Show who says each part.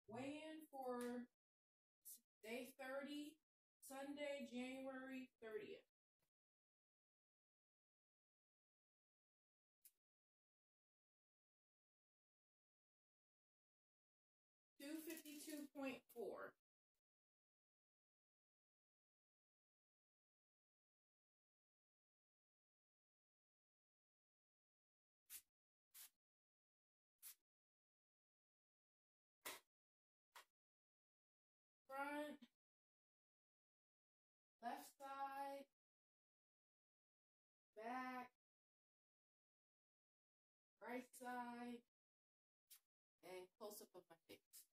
Speaker 1: Weigh in for day 30, Sunday, January 30th. $252.4. Front, left side, back, right side, and close up of my face.